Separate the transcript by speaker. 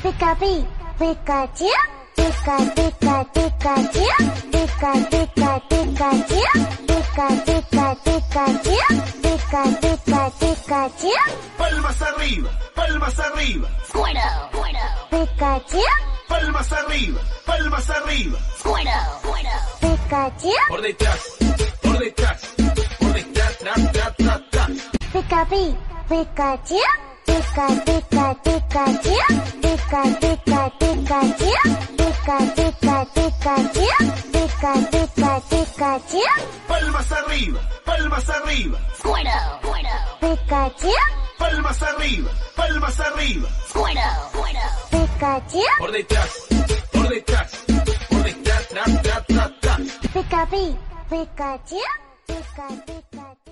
Speaker 1: Pikachu, Pikachu, Pika, Pika, Pikachu, Pika, Pika, Pikachu, Pika, Pika, Pikachu, Pika, Pika, Pikachu.
Speaker 2: Palmas arriba, palmas arriba.
Speaker 3: Squirtle, Squirtle,
Speaker 1: Pikachu,
Speaker 2: Palmas arriba, palmas arriba.
Speaker 3: Squirtle, Squirtle.
Speaker 1: Pikachu,
Speaker 2: Por detrás, por detrás, por detrás, tras, tras, tras, tras.
Speaker 1: Pikachu, Pikachu, Pika, Pika, Pikachu, Pika, Pika, Pikachu, Pika, Pika, Pikachu, Pika, Pika, Pikachu.
Speaker 2: Palmas arriba, palmas arriba.
Speaker 3: Squirtle, Squirtle,
Speaker 1: Pikachu,
Speaker 2: Palmas arriba, palmas arriba.
Speaker 3: Squirtle, Squirtle.
Speaker 1: Pikachu,
Speaker 2: Por detrás, por detrás, por detrás, tras, tras, tras, tras.
Speaker 1: Pikachu, Pikachu, Pika, Pika.